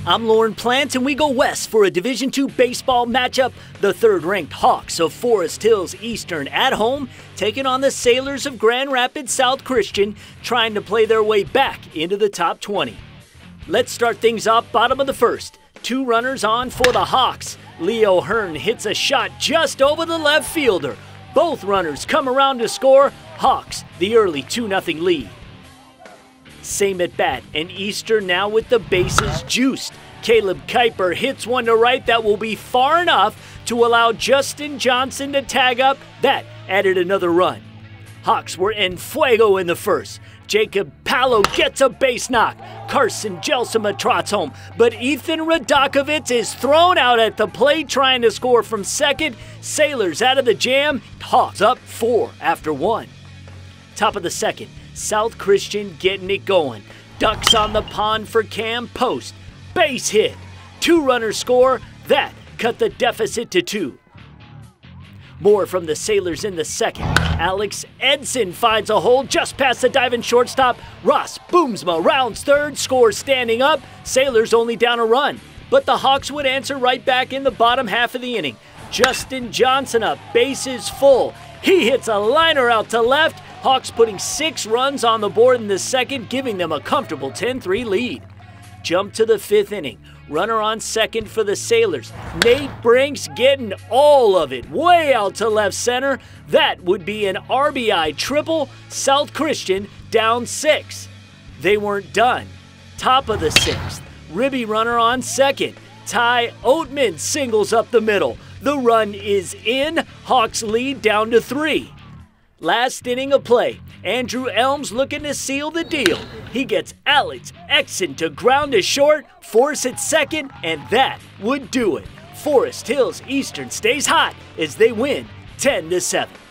I'm Lauren Plant, and we go west for a Division II baseball matchup. The third-ranked Hawks of Forest Hills Eastern at home, taking on the Sailors of Grand Rapids South Christian, trying to play their way back into the top 20. Let's start things off bottom of the first. 2 runners on for the Hawks. Leo Hearn hits a shot just over the left fielder. Both runners come around to score. Hawks the early 2-0 lead. Same at bat, and Eastern now with the bases juiced. Caleb Kuiper hits one to right that will be far enough to allow Justin Johnson to tag up. That added another run. Hawks were en fuego in the first. Jacob Palo gets a base knock. Carson Jelsima trots home, but Ethan Radakovich is thrown out at the plate trying to score from second. Sailors out of the jam. Hawks up 4 after 1. Top of the second. South Christian getting it going. Ducks on the pond for Cam Post. Base hit. 2 runners score. That cut the deficit to 2. More from the Sailors in the second. Alex Edson finds a hole just past the diving shortstop. Ross Boomsma rounds third, scores standing up. Sailors only down a run. But the Hawks would answer right back in the bottom half of the inning. Justin Johnson up, bases full. He hits a liner out to left. Hawks putting 6 runs on the board in the second, giving them a comfortable 10-3 lead. Jump to the 5th inning. Runner on second for the Sailors. Nate Brinks getting all of it, way out to left center. That would be an RBI triple. South Christian down 6. They weren't done. Top of the 6th. Ribby runner on second. Ty Oatman singles up the middle. The run is in. Hawks lead down to 3. Last inning of play, Andrew Elms looking to seal the deal. He gets Alex Exon to ground to short, force at second, and that would do it. Forest Hills Eastern stays hot as they win 10-7.